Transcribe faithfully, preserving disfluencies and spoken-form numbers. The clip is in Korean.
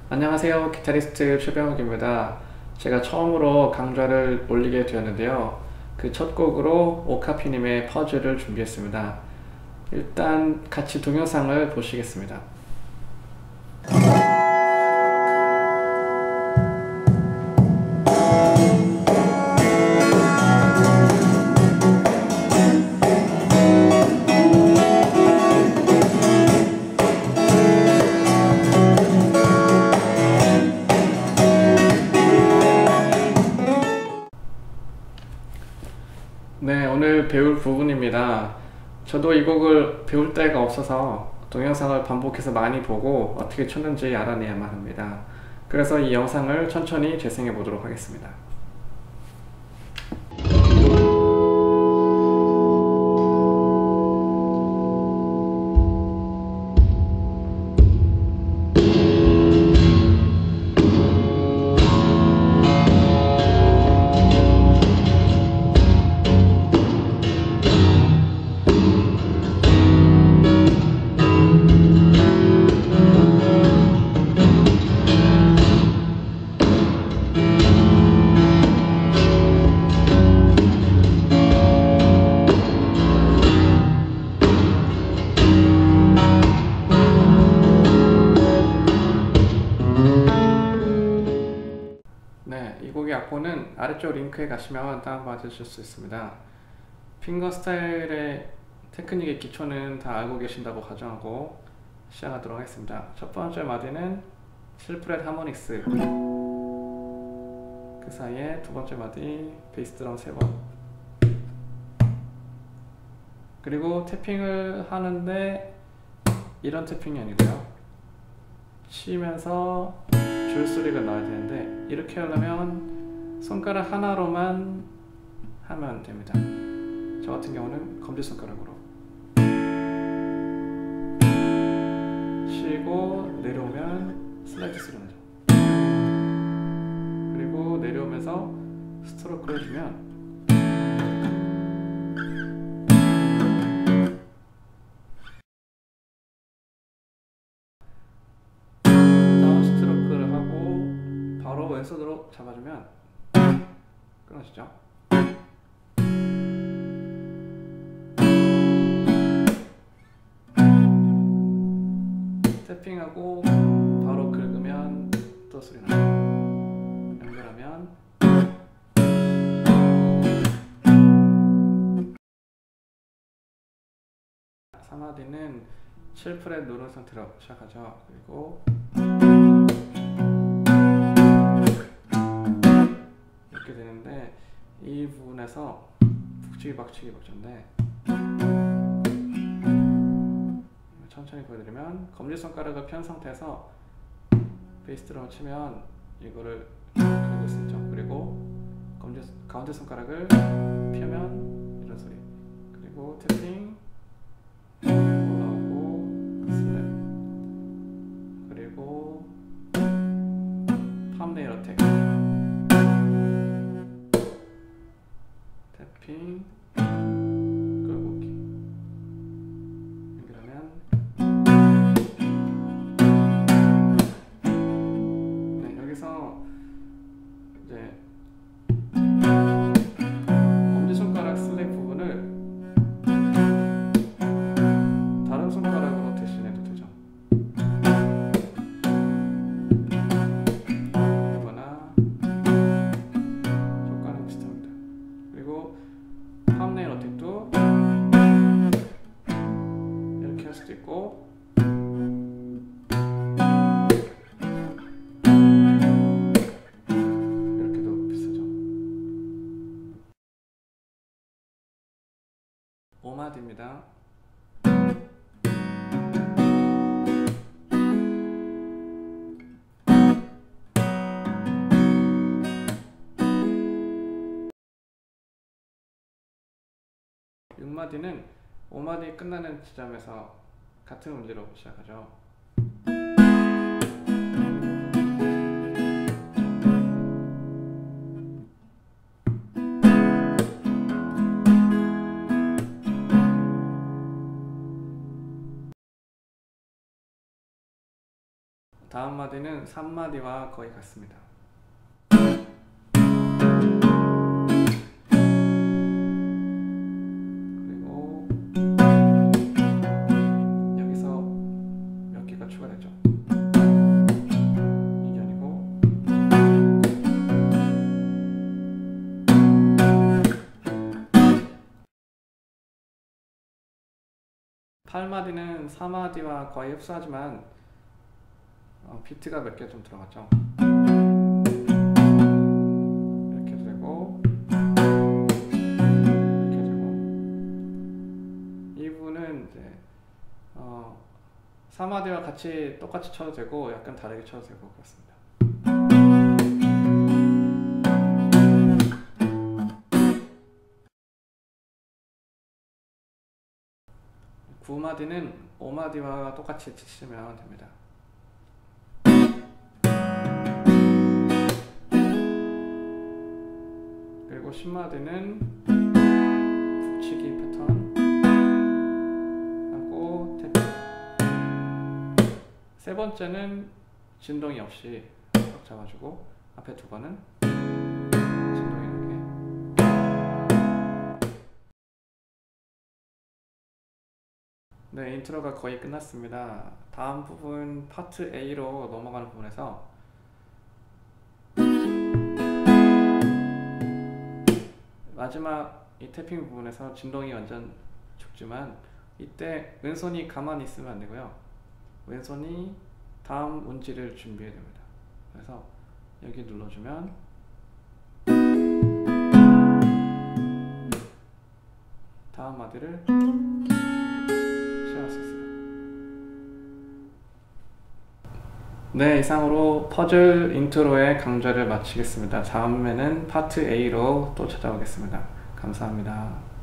안녕하세요. 기타리스트 최병욱입니다. 제가 처음으로 강좌를 올리게 되었는데요. 그 첫 곡으로 오카피님의 퍼즐을 준비했습니다. 일단 같이 동영상을 보시겠습니다. 네, 오늘 배울 부분입니다. 저도 이 곡을 배울 때가 없어서 동영상을 반복해서 많이 보고 어떻게 쳤는지 알아내야만 합니다. 그래서 이 영상을 천천히 재생해 보도록 하겠습니다. 네, 이 곡의 악보는 아래쪽 링크에 가시면 다운받으실 수 있습니다. 핑거 스타일의 테크닉의 기초는 다 알고 계신다고 가정하고 시작하도록 하겠습니다. 첫 번째 마디는 칠 프렛 하모닉스, 그 사이에 두 번째 마디 베이스 드럼 세 번, 그리고 태핑을 하는데 이런 태핑이 아니고요, 치면서 줄소리가 나야 되는데 이렇게 하려면 손가락 하나로만 하면 됩니다. 저 같은 경우는 검지손가락으로 치고 내려오면 슬라이드 소리 나죠. 그리고 내려오면서 스트로크를 해주면 바로 왼손으로 잡아주면 끊어지죠. 태핑하고 바로 긁으면 또 소리 나죠. 연결하면 삼 마디는 칠 프렛 누른 상태로 시작하죠. 그리고 이렇게 되는데 이 부분에서 북치기 박치기 박자인데 천천히 보여드리면 검지손가락을 편 상태에서 베이스 드럼을 치면 이거를 긁을 수 있죠. 그리고 검지, 가운데 손가락을 펴면 이런 소리, 그리고 태핑 올라오고 슬랩, 그리고 팜네일 어택, 태핑, 끌고기, 연결하면 네, 여기서 이제 엄지손가락 슬랙 부분을 다른 손가락으로 대신해도 되죠. 이거나 효과는 비슷합니다. 그리고 팜네일 어택도 이렇게 할 수도 있고, 이렇게도 비슷하죠. 오 마디입니다. 육 마디는 오 마디 끝나는 지점에서 같은 음리로 시작하죠. 다음 마디는 삼 마디와 거의 같습니다. 그리고 여기서 몇 개가 추가되죠. 이견이고, 팔 마디는 사 마디와 거의 흡사하지만 어, 비트가 몇 개 좀 들어갔죠. 이렇게도 되고 이렇게 되고, 이 부분은 이제 어, 사 마디와 같이 똑같이 쳐도 되고 약간 다르게 쳐도 되고 그렇습니다. 구 마디는 오 마디와 똑같이 치시면 됩니다. 그리고 십 마디는 북치기 패턴 하고 태핑. 세 번째는 진동이 없이 딱 잡아주고, 앞에 두 번은 진동이 나게. 네, 인트로가 거의 끝났습니다. 다음 부분 파트 A로 넘어가는 부분에서 마지막 이 태핑 부분에서 진동이 완전 죽지만, 이때 왼손이 가만히 있으면 안 되고요. 왼손이 다음 운지를 준비해야 됩니다. 그래서 여기 눌러주면 다음 마디를 시작할 수 있어요. 네, 이상으로 퍼즐 인트로의 강좌를 마치겠습니다. 다음에는 파트 A로 또 찾아오겠습니다. 감사합니다.